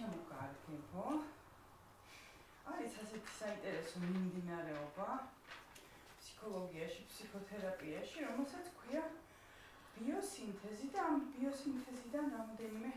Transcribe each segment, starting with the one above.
შემოგარგებო. არის ასეთი საინტერესო მიმდინარეობა ფსიქოლოგიაში, ფსიქოთერაპიაში, რომელსაც ქვია ბიოსინთეზი და ამ ბიოსინთეზიდან რამდენიმე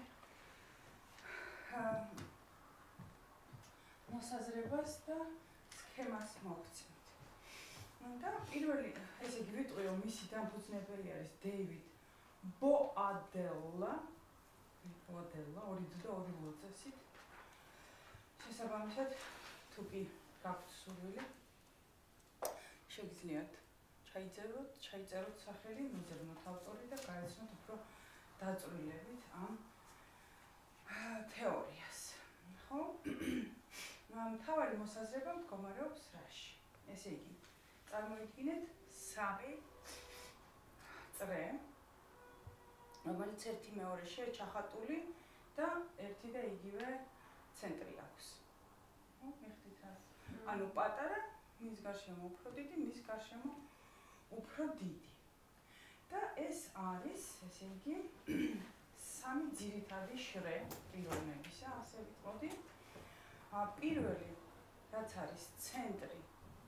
მოსაზრებას და სქემას მოვხსნით. და პირველი, ესე იგი ვიტყვი, რომ მისი დამფუძნებელი არის დეივიდ ბოადელა, ორი და ორი მოწესით. შესაბამისად, თუ კი გაქვთ სურვილი, შეგიძლიათ ჩაიწეროთ სახელი, მიზერნოთ ავტორი და გაეცნოთ უფრო დაწვრილებით ამ თეორიას. ხო? მთავარი მოსაზრება მდგომარეობს რაში? ესე იგი, წარმოიდგინეთ სამი წრე, რომელიც ერთი მეორეშია ჩახატული და ერთი და იგივე ცენტრი აქვს. ხო, მიხდით რა? ანუ პატარა, მის გარშემო უფრო დიდი, მის გარშემო უფრო დიდი. და ეს არის, ესე იგი, სამი ძირითადი შრე პიროვნებისა, ასე ვიტყოდი. პირველი, რაც არის ცენტრი.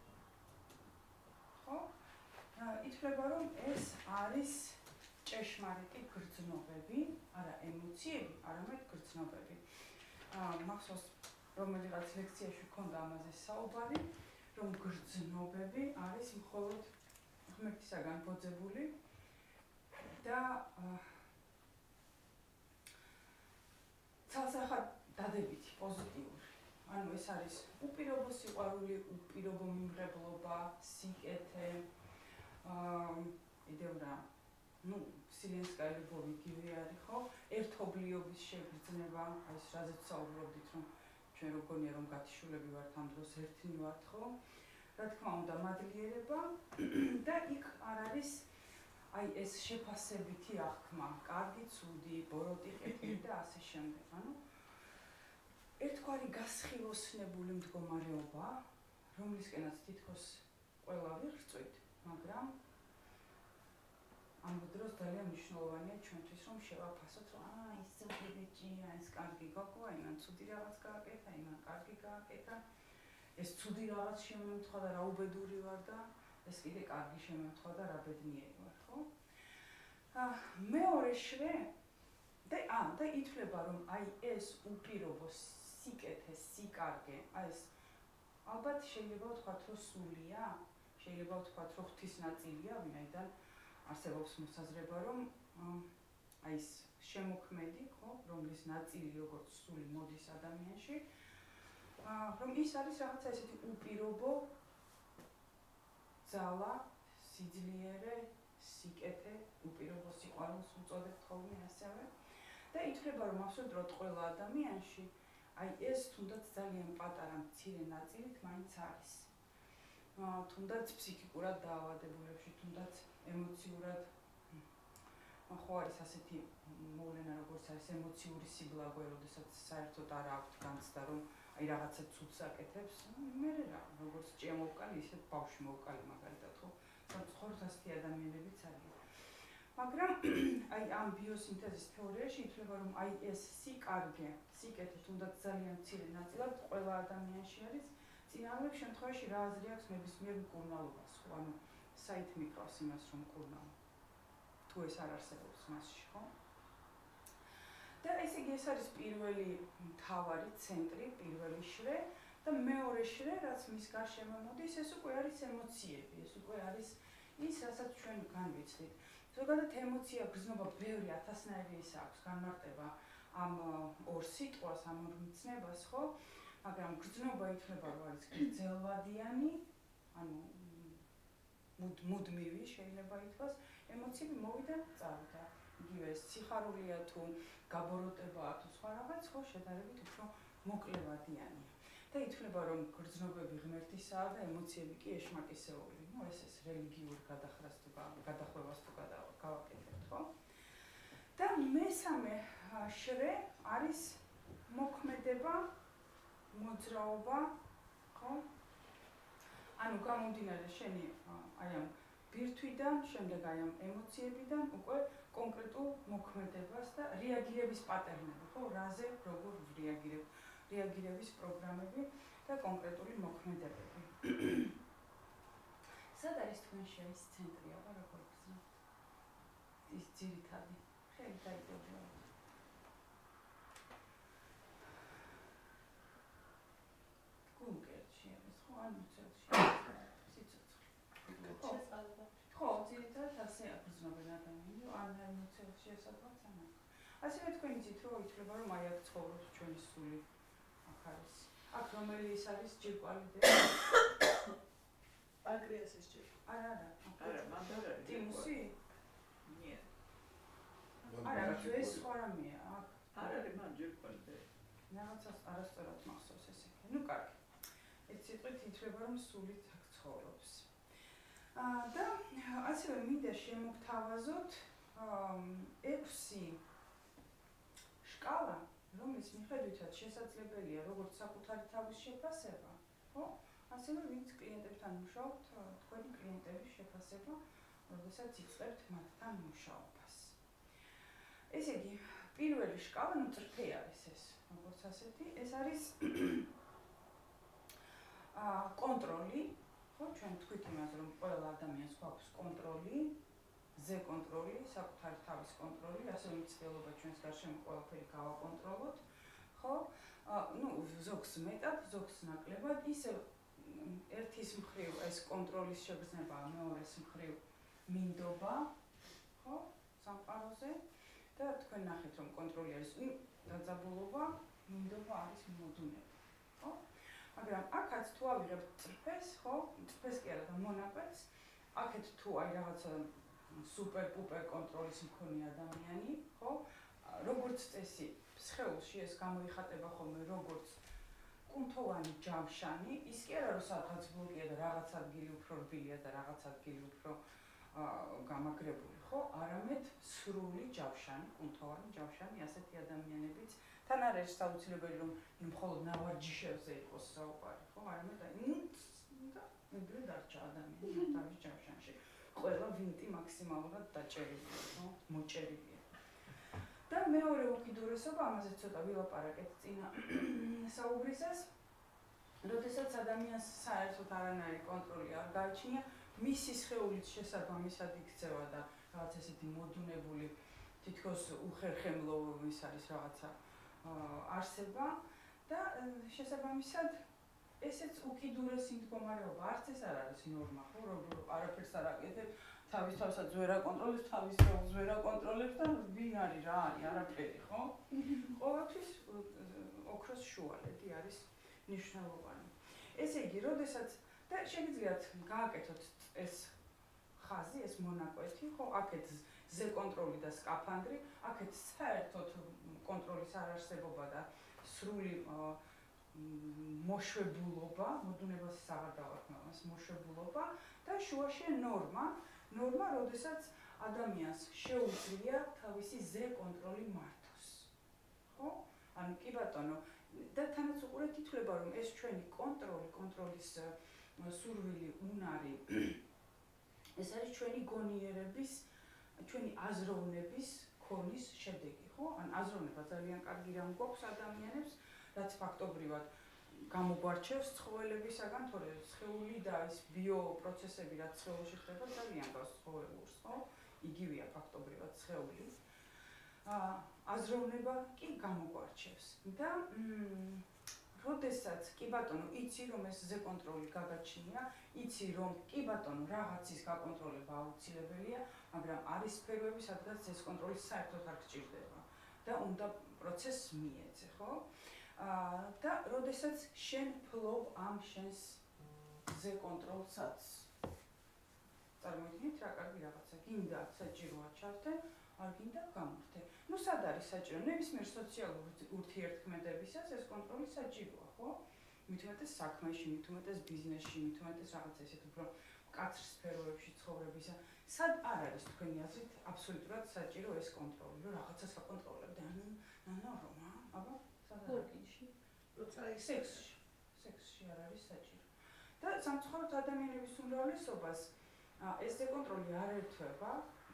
ხო? ითვლება, რომ ეს არის ჭეშმარიტი გრძნობები, არა ემოციები, არამედ გრძნობები. მახსოვს, რომელიღაც ლექციაში ჰქონდა ამაზე საუბარი, რომ გრძნობები არის მხოლოდ ღმერთისაგან ბოძებული და ცალსახად დადებითი, პოზიტიური. ანუ ეს არის უპირობო სიყვარული, უპირობო მიმღებლობა, სიკეთე, კიდევ რა, ვსილენსკაი ლუბოვი იგივე არის, ხო? ერთობლიობის შეგრძნება, აი ეს რაზეც საუბრობდით, რომ ჩვენ როგორია რომ გათიშულები ვართ ამ დროს ერთნი ვართ, ხო? რა თქმა უნდა, მადლიერება და იქ არ არის აი ეს შეფასებითი აღქმა, კარგი, ცუდი, ბოროტი, ყეფილი და ასე შემდეგ. ანუ ერთგვარი გასხივოსნებული მდგომარეობა, რომლისკენაც თითქოს ყველა ვიღწვით, მაგრამ ამ დროს ძალიან მნიშვნელოვანია ჩვენთვის, რომ შევაფასოთ, რომ ის ცუდი ბიჭია, ეს კარგი გოგოა, იმან ცუდი რაღაც გააკეთა, იმან კარგი გააკეთა. ეს ცუდი რაღაც შემემთხვა და რა უბედური ვარ და ეს კიდე კარგი შემემთხვა და რა ბედნიერი ვარ, ხო? მეორე შრე და ითვლება, რომ აი ეს უპირობო სიკეთე, სიკარგე, აი ეს ალბათ შეიძლება ვთქვათ, რომ სულია, შეიძლება ვთქვათ, რომ ღვთის ნაწილია, ვინაიდან არსებობს მოსაზრება, რომ აი ეს შემოქმედი, ხო, რომლის ნაწილი როგორც სული მოდის ადამიანში, რომ ის არის რაღაცა ესეთი უპირობო ძალა, სიძლიერე, სიკეთე, უპირობო სიყვარულს უწოდებთ ხოლმე ასევე. და ითვლება, რომ აბსოლუტურად ყველა ადამიანში აი ეს თუნდაც ძალიან პატარა მცირე ნაწილით მაინც არის. თუნდაც ფსიქიკურად დაავადებულებში, თუნდაც ემოციურად ხო არის ასეთი მოვლენა, როგორც არის ემოციური სიბლაგვე, როდესაც საერთოდ არ აქვთ განცდა, რომ აი რაღაცა ცუდს აკეთებს, მე რა, როგორც ჭია მოვკალი, ისე ბავშვი მოვკალი მაგალითად, ხო? სამწუხაროდ ასეთი ადამიანებიც არის. მაგრამ აი ამ ბიოსინთეზის თეორიაში ითვლება, რომ აი ეს სიკარგე, სიკეთე თუნდაც ძალიან მცირე ნაწილად ყველა ადამიანში არის. წინააღმდეგ შემთხვევაში რა აზრი აქვს ნებისმიერ მკურნალობას, ხო? ანუ საით მიკრავს იმას, რომ მკურნალო. თუ ეს არ არსებობს მასში, ხო? და ესე იგი ეს არის პირველი მთავარი ცენტრი, პირველი შრე და მეორე შრე, რაც მის გარშემო მოდის, ეს უკვე არის ემოციები, ეს უკვე არის ის, რასაც ჩვენ განვიცდით. ზოგადად ემოცია, გრძნობა ბევრი ათასნაირი ის აქვს, განმარტება ამ ორ სიტყვას, ამ ორ მცნებას, ხო? მაგრამ გრძნობა ითვლება, რომ არის გრძელვადიანი, ანუ მუდმივი შეიძლება ითქვას, ემოციები მოვიდა, წავიდა. იგივე სიხარულია თუ გაბოროტებაა თუ სხვა რაღაც, ხო, შედარებით უფრო მოკლევადიანია. და ითვლება, რომ გრძნობები ღმერთისაა და ემოციები კი ეშმაკისეული. ეს რელიგიურ გადახვევას თუ გავაკეთებთ, ხო? და მესამე შრე არის მოქმედება, მოძრაობა, ხო? ანუ გამომდინარე შენი აი ამ ბირთვიდან, შემდეგ აი ამ ემოციებიდან უკვე კონკრეტულ მოქმედებას და რეაგირების პატერნები, ხო, რაზე როგორ რეაგირების პროგრამები და კონკრეტული მოქმედებები. სად არის თქვენ შეის ცენტრი, აბა როგორ გრძნობთ? ის ძირითადი. ხელი დაიდებია. გულკერტში არის, ხო, ან მუცელში. ხო, ძირითადად ასე აგრძნობენ ადამიანები, ან მუცელში ესაბამს ან აქ. ასევე თქვენ იცით, რომ ითვლება, რომ აი აქ ცხოვრობს ჩვენი სული. აქ არის. აქ რომელი ის არის ჯირკვალი? პანკრეასის ჯირკვალი. არა, მანდ არ არის. ტიმუსი? ნიე. არა, ეს სხვა რამეა. არ არის მან ჯირკვალი. რაღაცას არასწორად მახსოვს ესე. ნუ კარგი. ეს სიტყვით ითვლება, რომ სულით აქ ცხოვრობს. და ასევე მინდა შემოგთავაზოთ 6 შკალა, რომლის მიხედვითაც შესაძლებელია როგორც საკუთარი თავის შეფასება, ხო? ასევე ვინც კლიენტებთან მუშაობთ, თქვენი კლიენტების შეფასება, როდესაც იწყებთ მათთან მუშაობას. ესე იგი, პირველი შკალა, ნუ წრფე არის ეს, როგორც ასეთი, ეს არის კონტროლი, ხო, ჩვენ თქვით იმას, რომ ყველა ადამიანს გვაქვს კონტროლი, ზე კონტროლი, საკუთარი თავის კონტროლი, ასევე მცდელობა ჩვენს გარშემო ყველაფერი გავაკონტროლოთ, ხო? ნუ ზოგს მეტად, ზოგს ნაკლებად, ისე ერთის მხრივ ეს კონტროლის შეგრძნება, მეორეს მხრივ მინდობა, ხო? სამყაროზე და თქვენ ნახეთ, რომ კონტროლი არის დაძაბულობა, მინდობა არის მოდუნება, ხო? მაგრამ აქაც თუ ავიღებთ წრფეს, ხო? წრფეს კი არა და მონაკვეთს, აქეთ თუ აი რაღაცა სუპერ-პუპერ კონტროლის მქონე ადამიანი, ხო? როგორც წესი, სხეულში ეს გამოიხატება ხოლმე როგორც კუნთოვანი ჯავშანი, ის კი არა რომ სადღაც ბლოკია და რაღაც ადგილი უფრო რბილია და რაღაც ადგილი უფრო გამაგრებული, ხო? არამედ სრული ჯავშანი, კუნთოვანი ჯავშანი, ასეთი ადამიანებიც თან არ არის საუცილებელი რომ მხოლოდ ნავარჯიშებზე იყოს საუბარი, ხო? არამედ და მუდმივ დარჩა ადამიანი თავის ჯავშანში. ყველა ვინტი მაქსიმალურად დაჭერილია, ხო? მოჭერილია. და მეორე უკიდურესობა, ამაზე ცოტა ვილაპარაკეთ წინა საუბრისას, როდესაც ადამიანს საერთოდ არანაირი კონტროლი არ გააჩნია, მისი სხეულით შესაბამისად იქცევა და რაღაც ესეთი მოდუნებული, თითქოს უხერხემლო ის არის რაღაცა არსება და შესაბამისად ესეც უკიდურესი მდგომარეობა, არც ეს არ არის ნორმა, ხო, რომ არაფერს არ აკეთებ, თავის თავსაც ვერ აკონტროლებს, თავის სხეულს ვერ აკონტროლებს და ვინ არის, რა არის, არაფერი, ხო? ყოველთვის ოქროს შუალედი არის მნიშვნელოვანი. ესე იგი, როდესაც და შეგიძლიათ გააკეთოთ ეს ხაზი, ეს მონაკვეთი, ხო, აქეთ ზე კონტროლი და სკაფანდრი, აქეთ საერთოდ კონტროლის არარსებობა და სრული მოშვებულობა, მოდუნებას აღარ დავარქმევს, მოშვებულობა და შუაში ნორმა, როდესაც ადამიანს შეუძლია თავისი ზე კონტროლი მართოს. ხო? ანუ კი ბატონო, და თანაც უყურეთ ითვლება, რომ ეს ჩვენი კონტროლის სურვილი, უნარი, ეს არის ჩვენი გონიერების, ჩვენი აზროვნების ქონის შედეგი, ხო? ან აზროვნება ძალიან კარგი რამ გვაქვს ადამიანებს, რაც ფაქტობრივად გამოგვარჩევს ცხოველებისაგან, თორე სხეული და ის ბიოპროცესები, რაც სხეულში ხდება, ძალიან გავს ცხოველურს, ხო? იგივეა ფაქტობრივად სხეული. აზროვნება კი გამოგვარჩევს და როდესაც კი ბატონო იცი რომ ეს ზე კონტროლი გაგაჩნია, იცი რომ კი ბატონო რაღაცის გაკონტროლება აუცილებელია, მაგრამ არის სფეროები, სადაც ეს კონტროლი საერთოდ არ გჭირდება და უნდა პროცესს მიეძე, ხო? და როდესაც შენ ფლობ ამ შენს ზე კონტროლსაც წარმოიდგინეთ რა კარგი რაღაცა, გინდა საჭიროა ჩართე, არ გინდა გამორთე. ნუ სად არის საჭირო? ნებისმიერ სოციალურ ურთიერთქმედებისას ეს კონტროლი საჭიროა, ხო? მით უმეტეს საქმეში, მით უმეტეს ბიზნესში, მით უმეტეს რაღაც ესეთ უფრო მკაცრ სფეროებში ცხოვრებისა. სად არ არის თქვენი აზრით აბსოლუტურად საჭირო ეს კონტროლი, რომ რაღაცას აკონტროლებდე? ნორმა, აბა, სად არის? როცა ის სექსში არ არის საჭირო. და სამწუხაროდ ადამიანების უმრავლესობას ეს კონტროლი არ ერთვება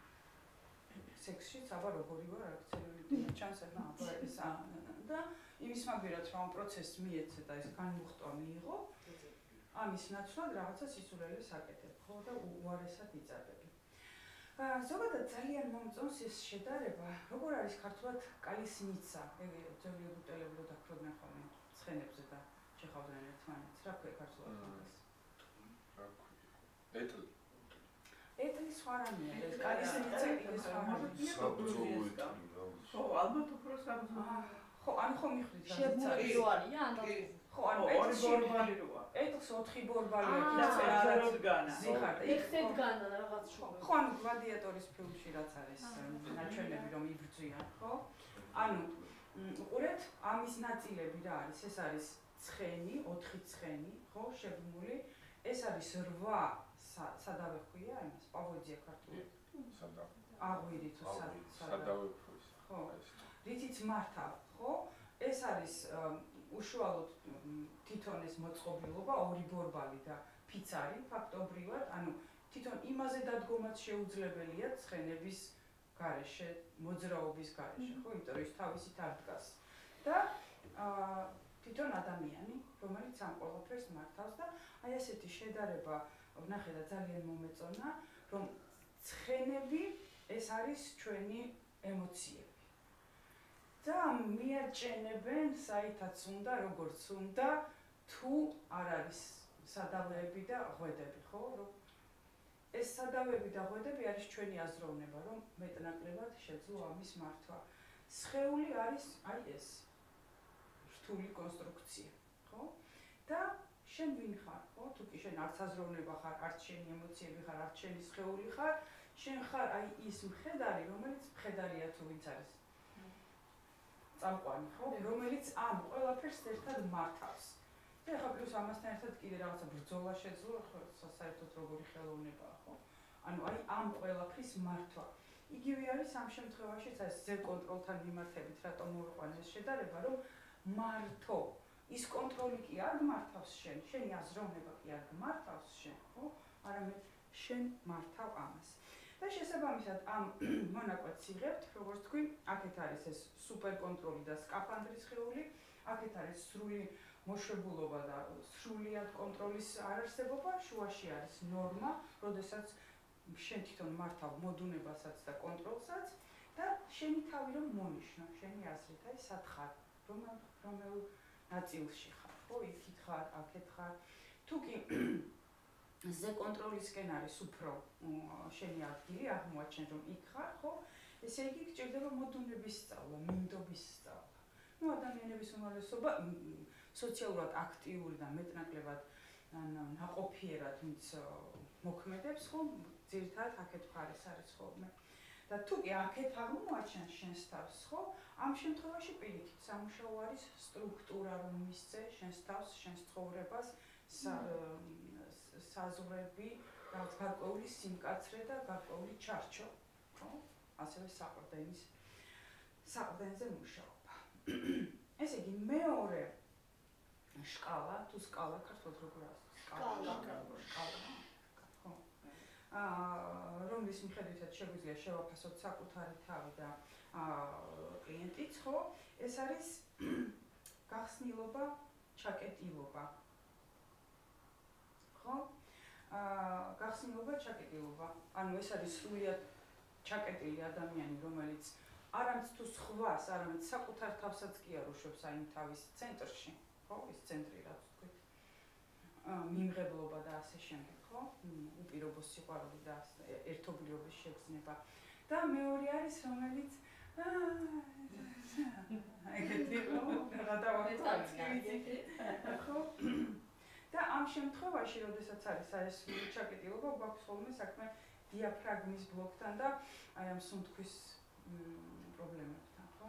სექსშიც, აბა როგორი ვარ, აქცეველი ჩანს აბა ეს და იმის მაგერად რომ პროცესს მიეცე და ეს განმუხტვა მიიღო, ამის ნაცვლად რაღაცა სისულელეს აკეთებ, ხო და უარესად იწარდები. ზოგადად ძალიან მომწონს ეს შედარება, როგორ არის ქართულად კალისნიცა, ეგ ძველი ეგვიპტელები რო დაქროდნენ ხოლმე ცხენებზე და ჩეხავდნენ ერთმანეთს, რა ქვია ქართულად მაგას? რა ქვია? ეტლი სხვა რამეა, ეს კალისნიცა ის სხვა რამეა. ხო, ალბათ უფრო საბრძოლო. ხო, ანუ ხო მიხვდით რა შემოიარია ანდალ. ხო, ანუ ორი ბორბალი როა. ეტლს 4 ბორბალია და კიდე წერადგანა. ზიხარ და ეხეთგანა რაღაც შუბა. ხო, ანუ გლადიატორის ფილმში რაც არის ნაჩვენები რომ იბრძვიან, ხო? ანუ უყურეთ, ამის ნაწილები რა არის? ეს არის ცხენი, 4 ცხენი, ხო, შეგმული. ეს არის 8 სადავე ხვია იმას, პავოძია ქართულად. სადავე. აღვირი თუ სადავე. ხო. რითიც მართავ, ხო? ეს არის უშუალოდ თვითონ ეს მოწყობილობა, 2 ბორბალი და ფიცარი ფაქტობრივად, ანუ თვითონ იმაზე დადგომაც შეუძლებელია ცხენების გარეშე, მოძრაობის გარეშე, ხო? იმიტომ რომ ის თავისით არ დგას. და თვითონ ადამიანი, რომელიც ამ ყველაფერს მართავს და აი ასეთი შედარება ვნახე და ძალიან მომეწონა, რომ ცხენები ეს არის ჩვენი ემოციები. და მიაჩენებენ საითაც უნდა, როგორც უნდა, თუ არ არის სადავეები და ღვედები, ხო? რომ ეს სადავეები და ღვედები არის ჩვენი აზროვნება, რომ მეტნაკლებად შეძლო ამის მართვა. სხეული არის აი ეს რთული კონსტრუქცია, ხო? და შენ ვინ ხარ, ხო? თუ კი შენ არც აზროვნება ხარ, არც შენი ემოციები ხარ, არც შენი სხეული ხარ, შენ ხარ აი ის მხედარი, რომელიც მხედარია თუ ვინც არის. წამყვანი, ხო? რომელიც ამ ყველაფერს ერთად მართავს. და ახლა პლუს ამასთან ერთად კიდე რაღაცა ბრძოლა შეძლო, ხო, საერთოდ როგორი ხელოვნებაა, ხო? ანუ აი ამ ყველაფრის მართვა. იგივე არის ამ შემთხვევაშიც ეს ზე კონტროლთან მიმართებით, რატომ მოვიყვანე ეს შედარება, რომ მართო. ის კონტროლი კი არ მართავს შენ, შენი აზროვნება კი არ მართავს შენ, ხო? არამედ შენ მართავ ამას. და შესაბამისად ამ მონაკვეთს იღებთ, როგორც თქვი, აქეთ არის ეს სუპერკონტროლი და სკაფანდრის სხეული, აქეთ არის სრული მოშვებულობა და სრულად კონტროლის არარსებობა, შუაში არის ნორმა, როდესაც შენ თვითონ მართავ მოდუნებასაც და კონტროლსაც და შენი თავი რომ მონიშნო, შენი აზრით, აი სად ხარ, რომელ ნაწილში ხარ, ხო, იქით ხარ, აქეთ ხარ. თუ კი ზე კონტროლისკენ არის უფრო შენი ადგილი, აღმოაჩენ რომ იქ ხარ, ხო? ესე იგი გჭირდება მოდუნების სწავლა, მინდობის სწავლა. ნუ ადამიანების უმრავლესობა სოციალურად აქტიური და მეტნაკლებად ნაყოფიერად ვინც მოქმედებს, ხო? ძირითადად აქეთ მხარეს არის ხოლმე. და თუ კი აქეთ აღმოაჩენ შენს თავს, ხო? ამ შემთხვევაში პირიქით სამუშაო არის სტრუქტურა რომ მისცე შენს თავს, შენს ცხოვრებას, საზღვრები, რაღაც გარკვეული სიმკაცრე და გარკვეული ჩარჩო, ხო? ასევე საყრდენზე მუშაობა. ესე იგი მეორე შკალა, თუ სკალა ქართულად როგორ არის? სკალა. ხო. რომლის მიხედვითაც შეგვიძლია შევაფასოთ საკუთარი თავი და კლიენტიც, ხო? ეს არის გახსნილობა, ჩაკეტილობა. ხო? გახსნილობა, ჩაკეტილობა. ანუ ეს არის სრულიად ჩაკეტილი ადამიანი, რომელიც არამც თუ სხვას, არამედ საკუთარ თავსაც კი არ უშვებს აი თავის ცენტრში, ხო? ის ცენტრი რაც ვთქვით. მიმღებლობა და ასე შემდეგ, ხო? უპირობო სიყვარული და ერთობლიობის შეგრძნება. და მეორე არის, რომელიც ეგეთი ხო? ხო? და ამ შემთხვევაში, როდესაც არის ეს ჩაკეტილობა, გვაქვს ხოლმე საქმე დიაფრაგმის ბლოკთან და აი ამ სუნთქვის პრობლემებთან, ხო?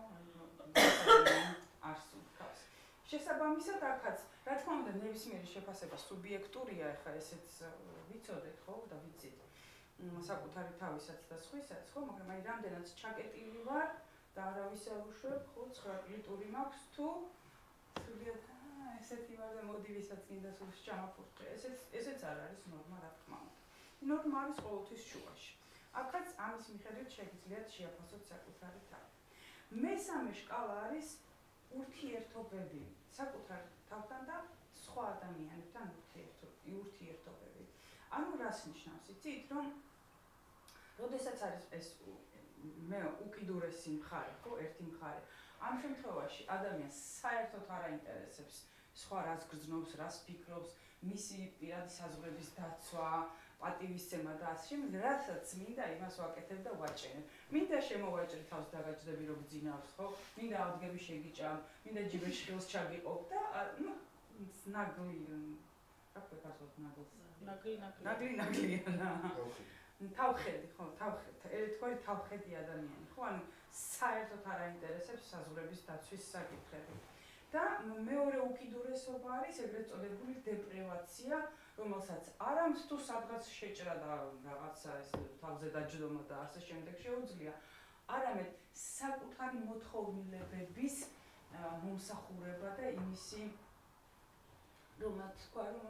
არ სუნთქავს. შესაბამისად, აქაც, რა თქმა უნდა, ნებისმიერი შეფასება სუბიექტურია, ახლა ესეც ვიცოდეთ, ხო, და ვიცით. საკუთარი თავისაც და სხვისაც, ხო, მაგრამ აი რამდენად ჩაკეტილი ვარ და არავის არ უშვებ, ხო, 9 ლიტური მაქვს თუ სრულიად ესეთი ვარ და მოდი ვისაც გინდა სულს ჩამაფურთხე. ესეც არ არის ნორმა, რა თქმა უნდა. ნორმა არის ყოველთვის შუაში. აქაც ამის მიხედვით შეგიძლიათ შეაფასოთ საკუთარი თავი. მესამე შკალა არის ურთიერთობები საკუთარ თავთან და სხვა ადამიანებთან ურთიერთობები. ანუ რას ნიშნავს? იცით, რომ როდესაც არის ეს მე უკიდურესი მხარე, ხო, ერთი მხარე. ამ შემთხვევაში ადამიანს საერთოდ არ აინტერესებს სხვა რას გრძნობს, რას ფიქრობს, მისი პირადი საზღვრების დაცვა, პატივისცემა და ასე შემდეგ, რასაც მინდა იმას ვაკეთებ და ვაჭერებ. მინდა შემოვაჭრე თავს დაგაჭდები რომ გძინავს, ხო? მინდა ავდგები შეგიჭამ, მინდა ჯიბეში ხილს ჩაგიყობ და ნაგლი რა ქვია ნაგლიანა. თავხედი, ხო, ერთგვარი თავხედი ადამიანი, ხო? ანუ საერთოდ არ აინტერესებს საზღვრების დაცვის საკითხები. და მეორე უკიდურესობა არის ეგრეთ წოდებული დეპრივაცია, რომელსაც არამც თუ სადღაც შეჭრა და რაღაცა ეს თავზე დაჯდომა და ასე შემდეგ შეუძლია, არამედ საკუთარი მოთხოვნილებების მომსახურება და იმისი რომაც თქვა რომ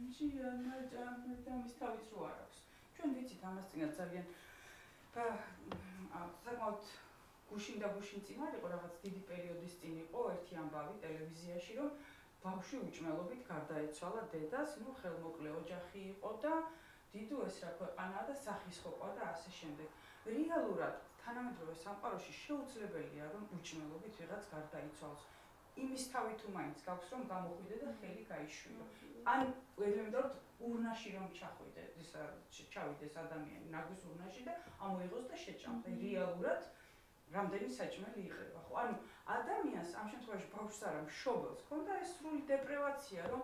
ამის თავის რო არ აქვს. ჩვენ ვიცით ამას წინათ ძალიან საკმაოდ გუშინ და გუშინ წინ არ იყო რაღაც დიდი პერიოდის წინ იყო ერთი ამბავი ტელევიზიაში რომ ბავშვი უჭმელობით გარდაეცვალა დედას, ხელმოკლე ოჯახი იყო და დიდო ეს რა ქვეყანაა და სახისხოპა და ასე შემდეგ. რეალურად თანამედროვე სამყაროში შეუძლებელია რომ უჭმელობით ვიღაც გარდაიცვალოს. იმის თავი თუ მაინც გაქვს რომ გამოხვიდე და ხელი გაიშვირო. ან ელემენტარულად ურნაში რომ ჩავიდეს ადამიანი ნაგვის ურნაში და ამოიღოს და შეჭამს. რეალურად რამდენი საჭმელი იღება, ხო? ანუ ადამიანს ამ შემთხვევაში ბავშვს არა მშობელს ქონდა ეს სრული დეპრივაცია, რომ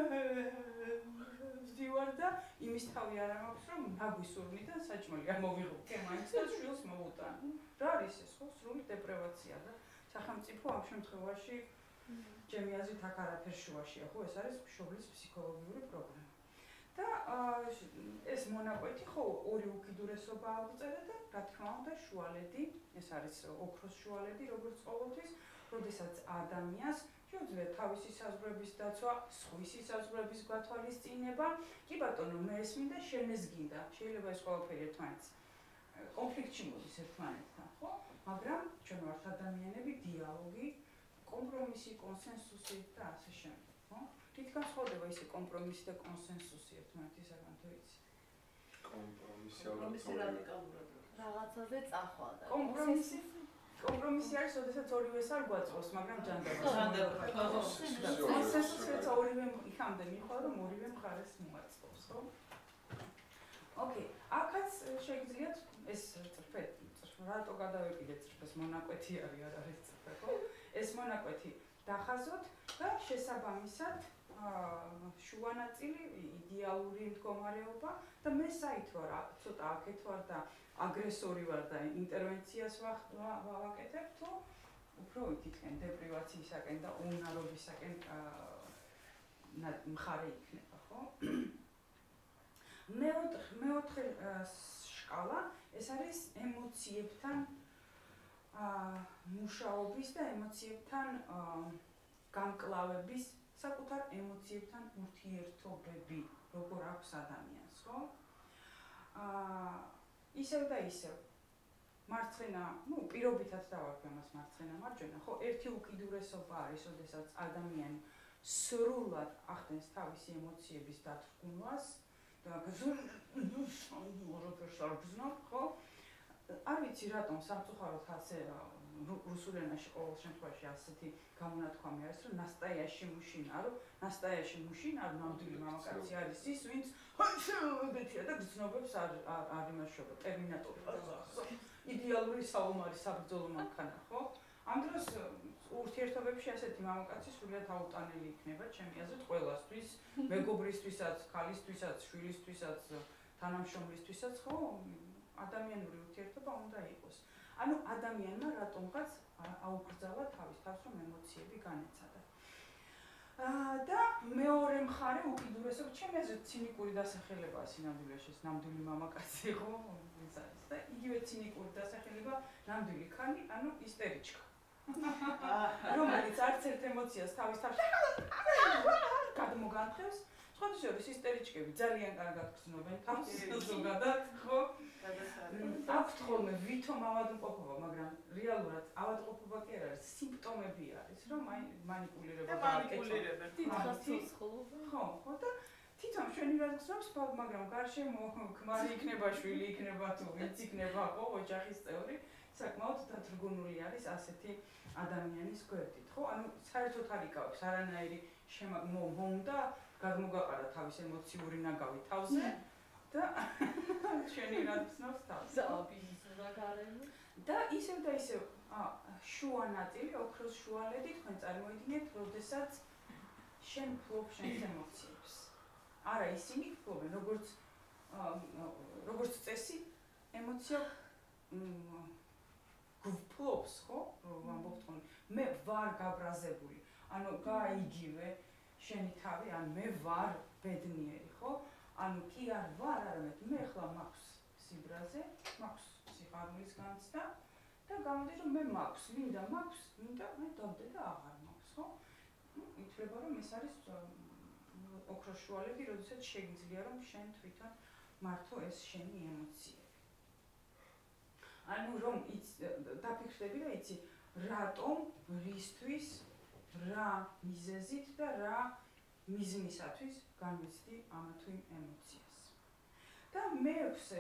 ვზდივარ და იმის თავი არ მაქვს, რომ ნაგვის ურნიდან საჭმელი ამოვიღო. მაინც და შვილს მოვუტან. რა არის ეს, ხო? სრული დეპრივაცია და სახელმწიფო ამ შემთხვევაში ჩემი აზრით აქ არაფერ შუაშია, ხო? ეს არის მშობლის ფსიქოლოგიური პრობლემა. და ეს მონაკვეთი ხო ორი უკიდურესობა აღწერა და რა თქმა უნდა შუალედი, ეს არის ოქროს შუალედი, როგორც ყოველთვის, როდესაც ადამიანს შეუძლია თავისი საზღვრების დაცვა, სხვის საზღვრების გათვალისწინება, კი ბატონო, მე ეს მინდა, შენ ეს გინდა. შეიძლება ეს ყველაფერი ერთმანეთს კონფლიქტში მოდის ერთმანეთთან, ხო? მაგრამ ჩვენ ვართ ადამიანები, დიალოგი, კომპრომისი, კონსენსუსი და ასე შემდეგ, ხო? თითქოს ხდება ისე კომპრომისი და კონსენსუსი ერთმანეთისაგან, თუ იცი? კომპრომისი რადიკალურად რაღაცაზე წახვა და კომპრომისი არის, როდესაც ორივეს არ გვაწყობს, მაგრამ ჯანდაბას. კონსენსუსიც ორივე იქამდე მიხვალ, რომ ორივე მხარეს მოაწყობს, ხო? ოკეი, აქაც შეგიძლიათ ეს რატო გადავეკიდეთ წრფეს მონაკვეთი არის, არ არის წრფე, ხო? ეს მონაკვეთი დახაზოთ და შესაბამისად შუა ნაწილი იდეალური მდგომარეობა და მე საით ვარ, ცოტა აქეთ ვარ და აგრესორი ვარ და ინტერვენციას ვაკეთებ, თუ უფრო იქითკენ დეპრივაციისაკენ და უნარობისაკენ მხარე იქნება, ხო? მეოთხე შკალა ეს არის ემოციებთან მუშაობის და ემოციებთან გამკლავების, საკუთარ ემოციებთან ურთიერთობები, როგორ აქვს ადამიანს, ხო? ისევ და ისევ. მარცხენა, პირობითად დავარქვი ამას მარცხენა, მარჯვენა, ხო? ერთი უკიდურესობა არის, როდესაც ადამიანი სრულად ახდენს თავისი ემოციების დათრგუნვას და როდესაც არ გზნობ, ხო? არ ვიცი რატომ სამწუხაროდ ასე რუსულ ენაში ყოველ შემთხვევაში ასეთი გამონათქვამი არის, რომ ნასტაიაში მუშინა, რომ ნასტაიაში მუშინა, ნამდვილი მამაკაცი არის ის, ვინც ბეთია და გრძნობებს არ იმაშობა, ტერმინატორი. იდეალური საომარი საბრძოლო მანქანა, ხო? ამ დროს ურთიერთობებში ასეთი მამაკაცი სრულიად აუტანელი იქნება, ჩემი აზრით, ყველასთვის, მეგობრისთვისაც, ქალისთვისაც, შვილისთვისაც, თანამშრომლისთვისაც, ხო? ადამიანური ურთიერთობა უნდა იყოს. ანუ ადამიანმა რატომღაც აუკრძალა თავის თავს, რომ ემოციები განეცადა. და მეორე მხარე უკიდურესობა, ჩემი აზრით, ცინიკური დასახელებაა სინამდვილეში, ეს ნამდვილი მამაკაცი, ხო? ეს არის და იგივე ცინიკური დასახელება ნამდვილი ქალი, ანუ ისტერიჩკა. რომელიც არც ერთ ემოციას თავის თავს გადმოგანხევს, სხვათა შორის ისტერიჩკები ძალიან კარგად გრძნობენ თავს ზოგადად, ხო? აქვთ ხოლმე ვითომ ავადმყოფობა, მაგრამ რეალურად ავადმყოფობა კი არ არის, სიმპტომები არის, რომ აი მანიპულირება მანიპულირებენ. ხო, და თვითონ შენი რაც გზნობს, მაგრამ გარშემო ქმარი იქნება, შვილი იქნება თუ ვინც იქნება, ხო, ოჯახის წევრი, საკმაოდ დათრგუნული არის ასეთი ადამიანის გვერდით, ხო? ანუ საერთოდ არ იკავებს არანაირი მომდა გადმოგაყარა თავის ემოციური ნაგავი თავზე და შენი რაც გზნობს თავს. და ისევ შუა ნაწილი, ოქროს შუალედი თქვენ წარმოიდგინეთ, როდესაც შენ ფლობ შენს ემოციებს. არა ისინი ფლობენ, როგორც წესი, ემოცია გფლობს, ხო? ვამბობთ ხოლმე, მე ვარ გაბრაზებული, ანუ გაიგივე შენი თავი, ან მე ვარ ბედნიერი, ხო? ანუ კი არ ვარ, არამედ მე ახლა მაქვს სიბრაზე, მაქვს სიხარულის განცდა და გამოდის რომ მე მაქვს, მინდა მაქვს, მინდა მე დავდე და აღარ მაქვს, ხო? ითვლება რომ ეს არის ოქროს შუალედი, როდესაც შეგიძლია რომ შენ თვითონ მართო ეს შენი ემოციები. ანუ რომ დაფიქრდები და იცი რატომ, რისთვის, რა მიზეზით და რა მიზნისათვის განვიცდი ამა თუ იმ ემოციას. და მეექვსე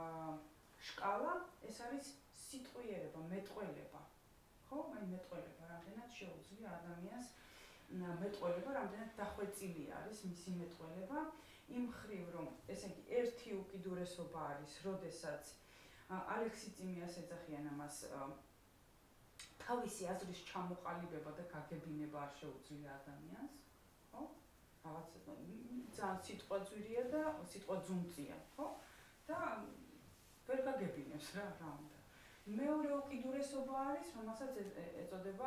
შკალა ეს არის სიტყვიერება, მეტყველება. ხო? აი მეტყველება, რამდენად შეუძლია ადამიანს მეტყველება, რამდენად დახვეწილი არის მისი მეტყველება, იმ მხრივ რომ ესე იგი ერთი უკიდურესობა არის, როდესაც ალექსი წიმიას ეძახიან ამას თავისი აზრის ჩამოყალიბება და გაგებინება არ შეუძლია ადამიანს, ხო? რაღაც ძალიან სიტყვა ძვირია და სიტყვა ძუნწია, ხო? და ვერ გაგებინებს რა უნდა. მეორე უკიდურესობა არის, რომელსაც ეწოდება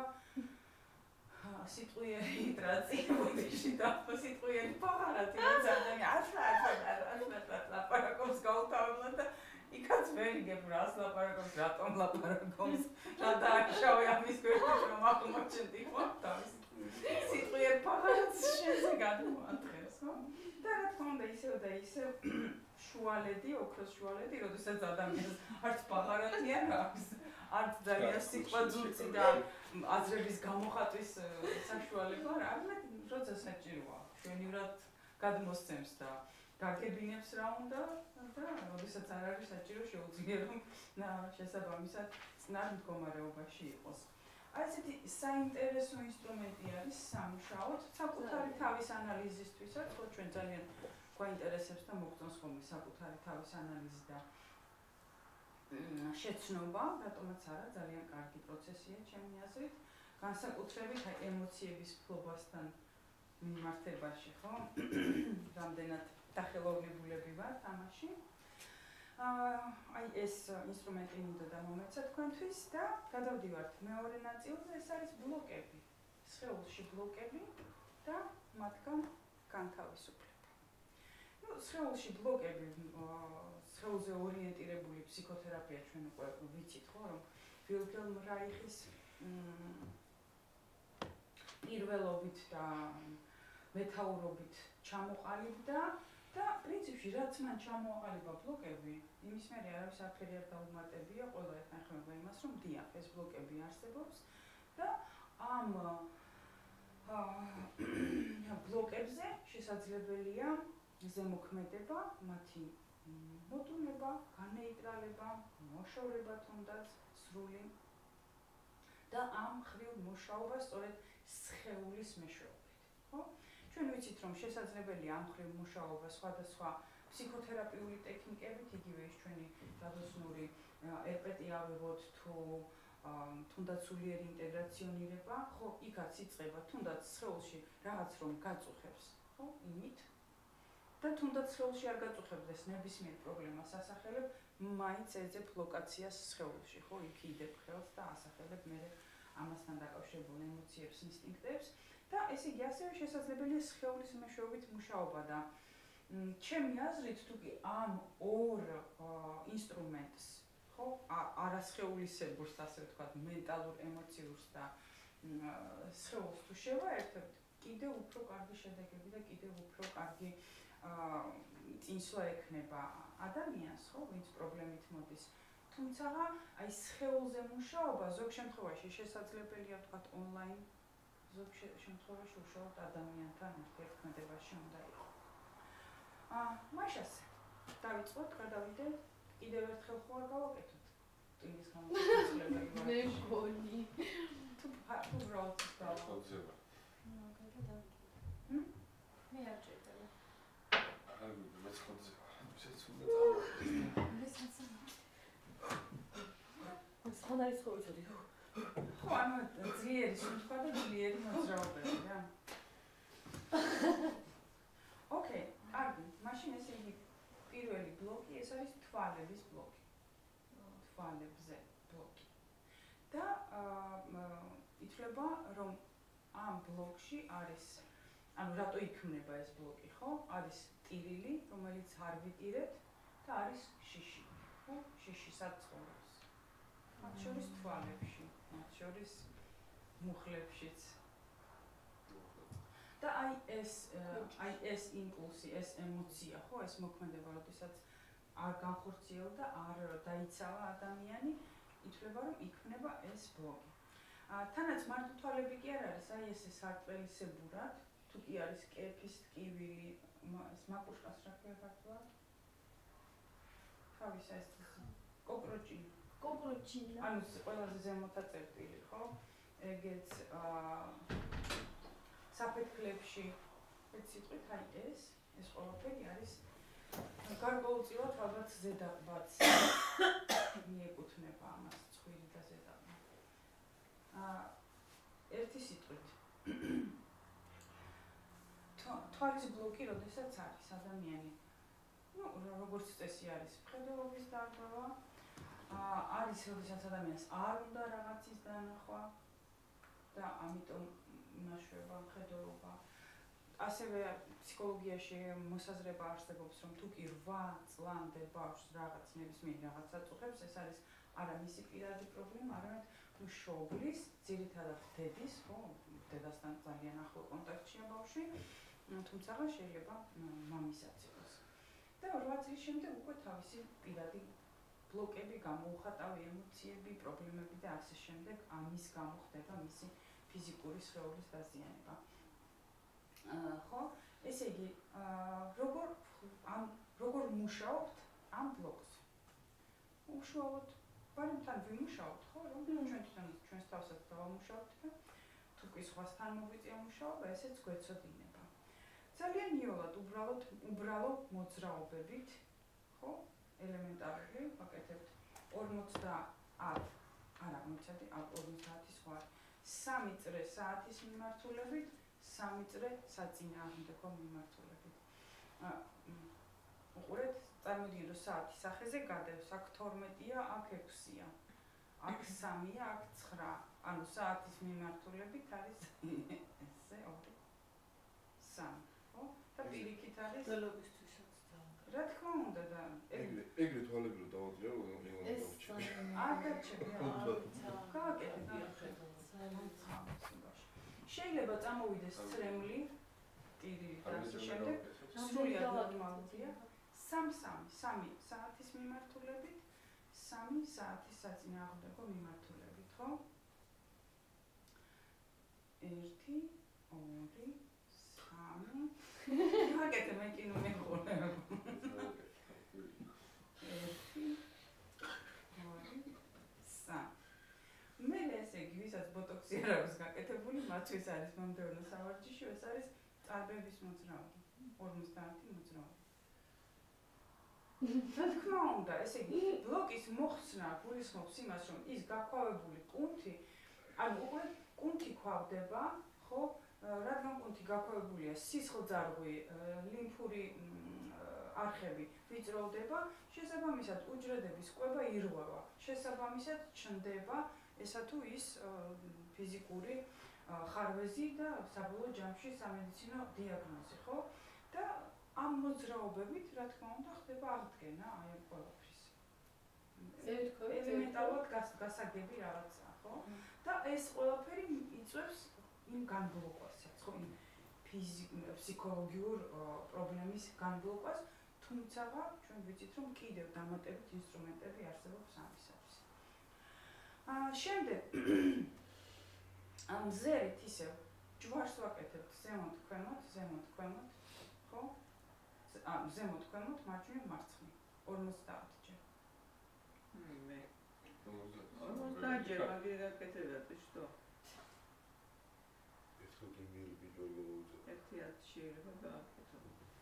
სიტყვიერი ტრაცი, ბუდიში და სიტყვიერი პაღარატი, რაც ადამიანს არ ლაპარაკობს გაუთავებლად და იქაც ვერ იგებ რას ლაპარაკობს, რატომ ლაპარაკობს, რა დააშავე ამის გვერდით რომ აღმოჩენდი ხო თავის სიტყვიერ პაღარატს შენზე გადმოატყევს, ხო? და რა თქმა უნდა ისევ და ისევ შუალედი, ოქროს შუალედი, როდესაც ადამიანს არც პაღარატი არ აქვს, არც ძალიან სიტყვა ძუწი და აზრების გამოხატვის საშუალება არ არის, როცა საჭიროა, ჩვენივრად გადმოსცემს და გაგებინებს რა უნდა და როდესაც არ არის საჭირო შეუძლია რომ შესაბამისად წნარ მდგომარეობაში იყოს. აი ესეთი საინტერესო ინსტრუმენტი არის სამუშაოდ, საკუთარი თავის ანალიზისთვისაც, ხო ჩვენ ძალიან გვაინტერესებს და მოგწონს ხოლმე საკუთარი თავის ანალიზი და შეცნობა, რატომაც არა, ძალიან კარგი პროცესია ჩემი აზრით, განსაკუთრებით აი ემოციების ფლობასთან მიმართებაში, ხო? რამდენად დახელოვნებულები ვართ ამაში. აი ეს ინსტრუმენტი მინდა დამომეცა თქვენთვის და გადავდივართ მეორე ნაწილზე, ეს არის ბლოკები. სხეულში ბლოკები და მათგან განთავისუფლება. სხეულში ბლოკები, სხეულზე ორიენტირებული ფსიქოთერაპია ჩვენ უკვე ვიცით, ხო, რომ ვილჰელმ რაიხის პირველობით და მეთაურობით ჩამოყალიბდა და პრინციპში რაც მან ჩამოაყალიბა ბლოკები, იმის მერე არავის არაფერი არ დაუმატებია, ყველა ეთანხმება იმას, რომ დიახ, ეს ბლოკები არსებობს და ამ ბლოკებზე შესაძლებელია ზემოქმედება, მათი მოდუნება, განეიტრალება, მოშორება თუნდაც სრული და ამ მხრივ მუშაობა სწორედ სხეულის მეშვეობით, ხო? ჩვენ ვიცით რომ შესაძლებელია ამ მხრივ მუშაობა სხვადასხვა ფსიქოთერაპიული ტექნიკებით, იგივე ის ჩვენი გადაცნური ერპეტი ავიღოთ თუ თუნდაც სულიერი ინტეგრაციონირება, ხო, იქაც იწყება თუნდაც სხეულში რაღაც რომ გაწუხებს, ხო, იმით და თუნდაც სხეულში არ გაწუხებდეს ნებისმიერ პრობლემას ასახელებ, მაინც ეძებ ლოკაციას სხეულში, ხო, იქ იდებ ხელს და ასახელებ მე ამასთან დაკავშირებულ ემოციებს, ინსტინქტებს და ესე იგი ასევე შესაძლებელია სხეულის მეშვეობით მუშაობა და ჩემი აზრით თუკი ამ ორ ინსტრუმენტს, ხო, არასხეულისებრს, ასე ვთქვათ, მენტალურ, ემოციურს და სხეულს თუ შევაერთებთ, კიდევ უფრო უფრო კარგი შედეგები და კიდევ უფრო კარგი წინსვლა ექნება ადამიანს, ხო, ვინც პრობლემით მოდის. თუმცა აი სხეულზე მუშაობა ზოგ შემთხვევაში შესაძლებელია ვთქვათ ონლაინ, ზოგ შემთხვევაში უშუალოდ ადამიანთან ერთმანეთში უნდა იყოს. მაშასე დავიწყოთ, გადავიდეთ, კიდევ ერთხელ ხო არ გავაკეთოთ ტვინის გამოცდილებელი. მე მგონი. თუ უბრალოდ ხოძება. მე არ ჭირდება. არ გვიგვი მე ხოძება. შეც უნდა წავიდე. სან არის ხო ვიცოდი. ხო, ანუ ძლიერი შემთხვევა და ძლიერი მოძრაობები რა. ოკეი, კარგი. მაშინ ესე იგი პირველი ბლოკი ეს არის თვალების ბლოკი. თვალებზე ბლოკი. და ითვლება რომ ამ ბლოკში არის ანუ რატო იქმნება ეს ბლოკი, ხო? არის ტირილი, რომელიც არ ვიტირებთ და არის შიში. ხო? შიში საწოლებს. მათ შორის თვალებში, მათ შორის მუხლებშიც. და აი ეს იმპულსი, ეს ემოცია, ხო, ეს მოქმედება, როდესაც არ განხორციელდა, არ დაიცალა ადამიანი, ითვლება რომ იქმნება ეს ბლოკი. თანაც მარტო თვალები კი არ არის, აი ესე სარტყელისებურად, თუ კი არის კეფის ტკივილი, ეს მაკუშკას რა ქვია ქართულად? თავის ეს კოკროჭინა. კოკროჭინა. ანუ ყველაზე ზემოთა წერტილი, ხო? ეგეც საფეთქლებში ეს სიტყვით აი ეს ყველაფერი არის გარკვეულწილად ალბათ ზედაპირს მიეკუთვნება ამას ცხვირი და ზედაპირი. ერთი სიტყვით თვალის ბლოკი როდესაც არის ადამიანი, ну, როგორც წესი არის მხედველობის დარღვევა, არის როდესაც ადამიანს არ უნდა რაღაცის დანახვა და ამიტომ იმაშვება მხედველობა. ასევე ფსიქოლოგიაში მოსაზრება არსებობს, რომ თუ კი 8 წლამდე ბავშვს რაღაც ნებისმიერ რაღაცას აწუხებს, ეს არის არა მისი პირადი პრობლემა, არამედ მშობლის, ძირითადად დედის, ხო, დედასთან ძალიან ახლო კონტაქტშია ბავშვი, თუმცა შეიძლება მამისაც იყოს. და 8 წლის შემდეგ უკვე თავისი პირადი ბლოკები, გამოუხატავი ემოციები, პრობლემები და ასე შემდეგ, ამის გამო ხდება მისი ფიზიკური სხეულის დაზიანება. ხო? ესე იგი, როგორ მუშაობთ ამ ბლოკს? უშუალოდ ბარემთან ვიმუშაობთ, ხო, რომ ჩვენს თავსაც დავამუშაოთ და თუ კი სხვასთან მოგვიწია მუშაობა, ესეც გვეცოდინება. ძალიან იოლად უბრალო მოძრაობებით, ხო? ელემენტარული, ვაკეთებთ 50 არა, მოიცადე 50 სხვა 3 წრე საათის მიმართულებით, 3 წრე საწინააღმდეგო მიმართულებით. უყურეთ, წარმოგიდგენთ, რომ საათი სახეზე გადევს, აქ 12-ია, აქ 6-ია. აქ 3-ია, აქ 9. ანუ საათის მიმართულებით არის ესე 2, 3, ხო? და პირიქით არის გველობისთვისაც ძალიან. რა თქმა უნდა და ეგრე თვალები რომ დავაძლია რომ ეს არ დარჩები, შეიძლება წამოვიდეს წრემლი, ტირილი და ასე შემდეგ, სრულიად ნორმალურია. 3 საათის მიმართულებით, 3 საათის საწინააღმდეგო მიმართულებით, ხო? 1, 2, 3. ვაკეთე მე კინო მეხურებ. 1, 2, 3. მე ესე იგი, ვისაც ბოტოქსი არ აქვს გაკეთებული, მათთვის არის მომდევნო სავარჯიში, ეს არის წარბების მოძრაობა, 50 მოძრაობა. რა თქმა უნდა, ესე იგი, ბლოკის მოხსნა გულისხმობს იმას, რომ ის გაქვავებული კუნთი, ანუ უკვე კუნთი ქვავდება, ხო? რადგან კუნთი გაქვავებულია, სისხლძარღვი, ლიმფური არხები ვიწროვდება, შესაბამისად უჯრედების კვება ირღვევა, შესაბამისად ჩნდება ესა თუ ის ფიზიკური ხარვეზი და საბოლოო ჯამში სამედიცინო დიაგნოზი, ხო? და ამ მოძრაობებით, რა თქმა უნდა, ხდება აღდგენა აი ამ ყველაფრის. ელემენტარულად გასაგები რაღაცაა, ხო? და ეს ყველაფერი იწვევს იმ განბლოკვასაც, ხო? იმ ფსიქოლოგიურ პრობლემის განბლოკვას, თუმცა ჩვენ ვიცით, რომ კიდევ დამატებით ინსტრუმენტები არსებობს ამისათვის. შემდეგ ამ ზერით ისევ ჯვარს ვაკეთებთ ზემოთ, ქვემოთ, ხო? ზემოთ, ქვემოთ, მარჯვნივ, მარცხნივ. 50 ჯერ. მე 50 ჯერ მაგერ აკეთებდა что? ერთხელ გინგელი ბიჭორი გაუწევ. ერთი ათ შეიძლება გააკეთო.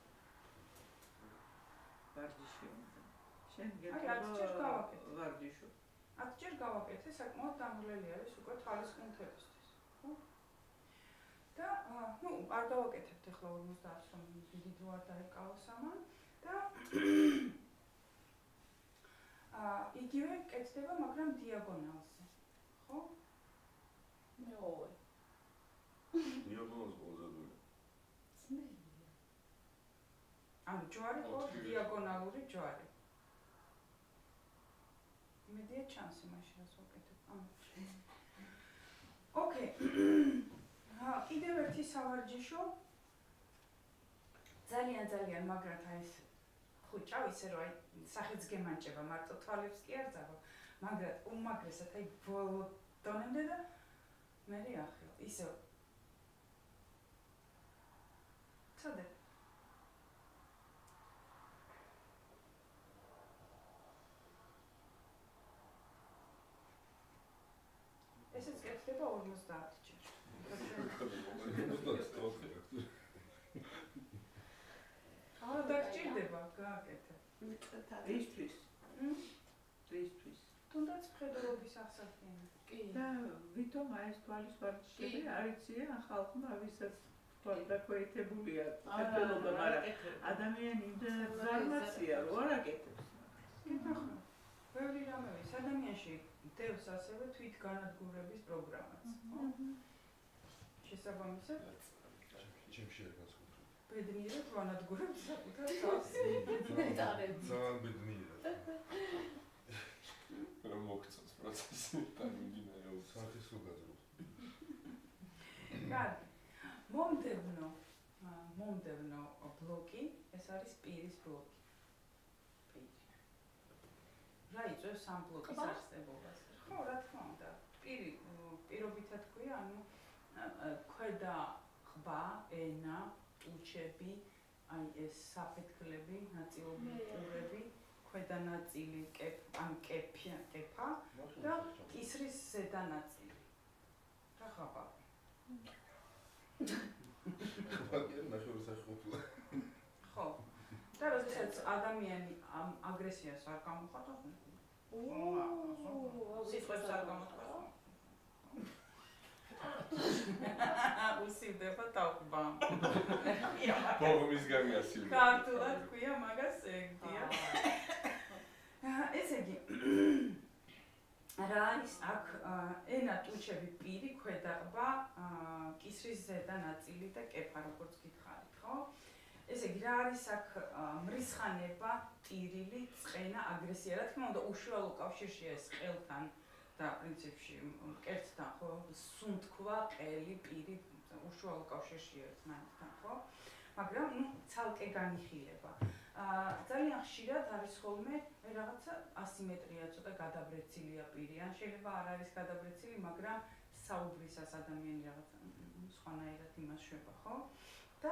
ვარჯიში უნდა. შენ გეკეთო ვარჯიშო. 10 ჯერ გავაკეთე, საკმაოდ დამღლელი არის უკვე თვალის კუნთებისთვის, ხო? და არ გავაკეთებთ ახლა 50-ს, რომ დიდი დრო არ დაეკავოს ამან და იგივე კეთდება, მაგრამ დიაგონალზე, ხო? მეოე. დიაგონალზე ყველაზე ადვილი. ძნელია. ანუ ჯვარი ხო დიაგონალური ჯვარი. იმედია ჩანს იმაში, რაც ვაკეთებ. ოკეი. კიდევ ერთი სავარჯიშო. ძალიან მაგრად აი ეს ხუჭა ისე რომ აი სახეც გემანჭება, მარტო თვალებს კი არ ძაბავ. მაგრად უმაგრესად აი ბოლო დონემდე და მე ახლა ისე ცოდე ესეც კეთდება 50 ჯერ. დაგჭირდება გააკეთე. ისთვის. თუნდაც მხედველობის აღსაქმიანი. კი. და ვითომ აი ეს თვალის ვარჯიშები არიციან ხალხმა ვისაც თვალი დაქვეითებულია კეთილობა, მაგრამ ადამიანი იმდენად ზარმაცია რომ არ აკეთებს. კეთახლა. ბევრი რამე ის ადამიანში დევს ასევე თვითგანადგურების პროგრამაც, ხო? შესაბამისად ჩემში არ განსხვავდება. ბედნიერად ვანადგურებ საკუთარ თავს. ძალიან ბედნიერად. რომ მოგწონს პროცესი და მიმდინარეობს სახის უგაზროს. კარგი. მომდევნო ბლოკი, ეს არის პირის ბლოკი. რა იწვევს ამ ბლოკის არსებობას? ხო, რა თქმა უნდა. პირობითად ქვია, ანუ ქვედა ყბა, ენა, ტუჩები, აი ეს საფეთქლები, ნაწილობრივ ყურები, ქვედა ნაწილი კეფა და კისრის ზედა ნაწილი. რა ხაბა? ვაკერ ნახევარსაყოფილა. ხო. და როდესაც ადამიანი ამ აგრესიას არ გამოხატავს, სიტყვებს არ გამოთქვას. უსივდება ტალყბა. ბოგმის გამიასილი. ქართულად ქვია მაგას ეგდია. ესე იგი რა არის აქ ენა, ტუჩები, პირი, ქვედა ყბა, კისრის ზედა ნაწილი და კეფა, როგორც გითხარით, ხო? ესე იგი რა არის აქ მრისხანება, ტირილი, წყენა, აგრესია, რა თქმა უნდა, უშუალო კავშირშია ეს ყელთან და პრინციპში მკერდთან, ხო? სუნთქვა, ყელი, პირი უშუალო კავშირშია ერთმანეთთან, ხო? მაგრამ ცალკე განიხილება. ძალიან ხშირად არის ხოლმე რაღაცა ასიმეტრია, ცოტა გადაბრეცილია პირი, ან შეიძლება არ არის გადაბრეცილი, მაგრამ საუბრისას ადამიანი რაღაცა სხვანაირად იმასშვება, ხო? და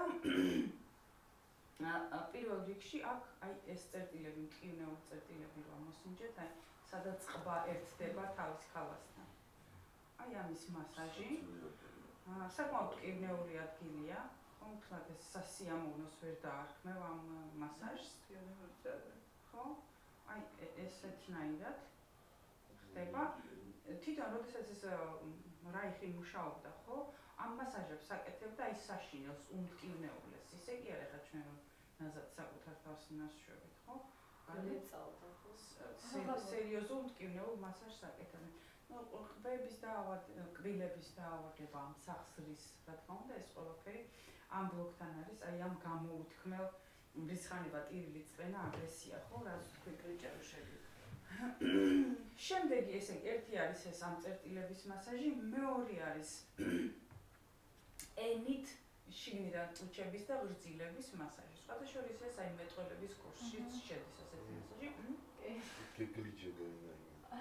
პირველ რიგში აქ აი ეს წერტილები, მტკივნეული წერტილები რო მოსინჯეთ, აი სადაც ყბა ერთდება თავის ქალასთან. აი ამის მასაჟი. საკმაოდ მტკივნეული ადგილია. ხომ ეს სასიამოვნოს ვერ დაარქმევ ამ მასაჟს, ხო? აი ესეთნაირად ხდება. თვითონ როდესაც ეს რაიხი მუშაობდა, ხო? ამ მასაჟებს აკეთებდა აი საშინელს, უმტკივნეულეს. ისე კი არა, ხა ჩვენ ნაზად საკუთარ თავს ნასშვებით, ხო? განეწავდა, ხო? სერიოზულ მტკივნეულ მასაჟს აკეთებენ. ყბების კბილების დაავადება, სახსრის, რა თქმა უნდა, ეს ყველაფერი ამ ბლოკთან არის, აი ამ გამოუთქმელ მრისხანება, ტირილი, წყენა, აგრესია, ხო, რაც თქვი კრიჭარუშები. შემდეგი ესე ერთი არის ეს ამ წერტილების მასაჟი, მეორე არის ენით შიგნიდან კუჭების და ღრძილების მასაჟი. სხვათა შორის ეს აი მეტყველების კურსშიც შედის ასეთი მასაჟი. გეგლიჯება ინა.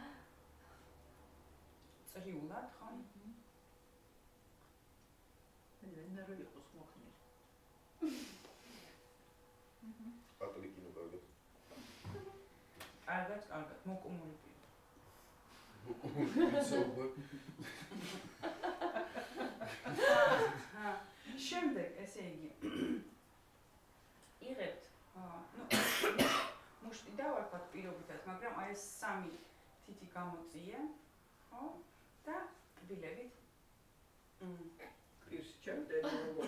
წრიულად, ხო? მე რო იყოს მოხნილი. ატლიკინო კარგად. კარგად, მოკუმული პირი. შემდეგ, ესე იგი, იღებთ, მუშტი დავარქვათ პირობითად, მაგრამ აი ეს 3 თითი გამოწიე, ხო? და კბილებით. პირში ჩავდები როგორ.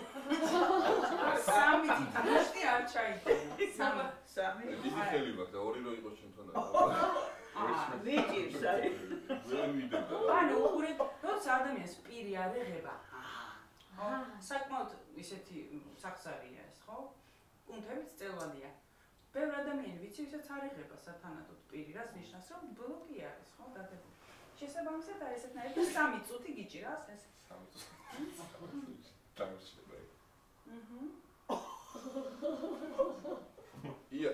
3 თითი მუშტი არ ჩაიდება. 3. დიდი ხელი მაქვს და 2 რო იყოს ჩვენთან. ვიჭირს აი. ვერ ვიდება. ანუ უყურეთ, როცა ადამიანს პირი არ ეხება. ხო? საკმაოდ ისეთი სახსარია ეს, ხო? კუნთებით წელვადია. ბევრ ადამიანი ვიცი, ვისაც არ ეხება სათანადოდ პირი, რაც ნიშნავს, რომ ბლოკი არის, ხო? დადებული. შესაბამისად არის ესეთნაირი 3 წუთი გიჭირავს ეს. 3 წუთი. დამშვება. ია.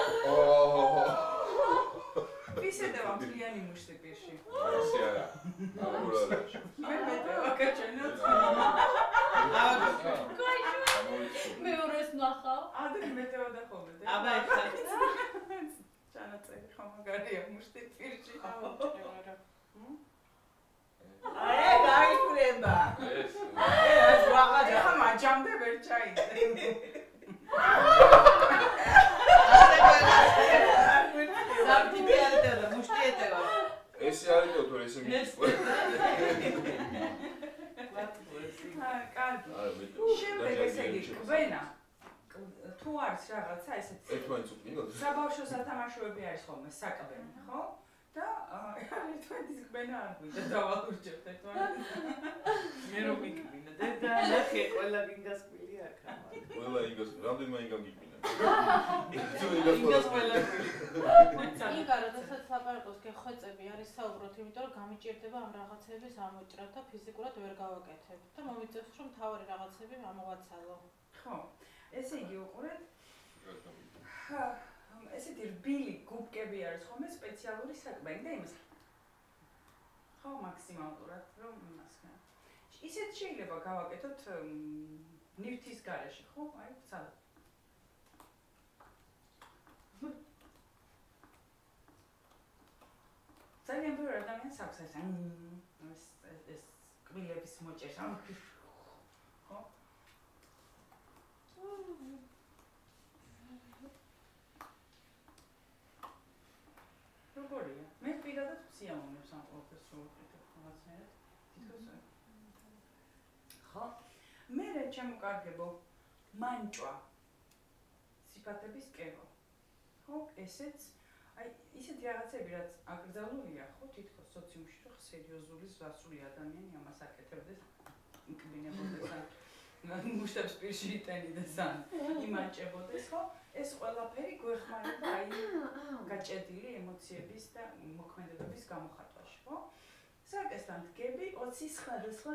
ვისედევა მთლიანი მუშტი პირში. ასე არა. აბურალა. მე მეტევა გაჩვენოთ. მეორეს ნახავ. ადრე მეტევა და ხოლმე. აბა ეხლა ჩანაწერი ხომ მაგარია მუშტი პირში. აი გაიქრება. ეს. ეს ვაღაჯა. ეხლა მაჯამდე ვერ ჩაიდე. საფტი არიტევა, მუშტი ეტევა. ესე არისო თუ ესე მიყვება. კარგი. არა მე. შემდეგ ესე იგი კვენა. თუ არის რაღაცა ესეთი. ერთმანეთს უყინოთ. საბავშვო სათამაშოები არის ხოლმე საკბენი, ხო? და ერთმანეთის კვენა არ გვიდა დავალურჯებთ ერთმანეთს. მე რომ მიკბინა და ნახე ყველა გინგას კვილი აქ ამან. ყველა იგას რამდენმა იგამ გიყინა. გინგას ყველა კვილი. იგა, როდესაც ლაპარაკობს გეხვეწები არის საუბრობთ, იმიტომ რომ გამიჭირდება ამ რაღაცების ამოჭრა და ფიზიკურად ვერ გავაკეთებ და მომიწევს რომ თავარი რაღაცები ამოვაცალო. ხო. ესე იგი უყურეთ. ესეთი რბილი გუბკები არის ხოლმე სპეციალური საკბენი და იმის. ხო, მაქსიმალურად რომ იმას ხა. ისეთ შეიძლება გავაკეთოთ ნივთის გარეშე, ხო? აი, სადაც. ძალიან ბევრი ადამიანს აქვს ეს კბილების მოჭერა. ხო? როგორია? მე პირადად სიამოვნებს ამ ყველაფერს რო ვიყიდებ რაღაცნაირად. თითქოს ხო? მე ჩემო მანჭვა სიფათების კევა. ხო, ესეც აი ისეთი რაღაცები რაც აკრძალულია, ხო, თითქოს სოციუმში რომ სერიოზული ზვასული ადამიანი ამას აკეთებდეს, მკბინებოდეს ან მუშტებს პირში იტენიდეს ან იმანჭებოდეს, ხო? ეს ყველაფერი გვეხმარება აი გაჭედილი ემოციების და მოქმედებების გამოხატვაში, ხო? საკესთან დგები 20 სხვადასხვა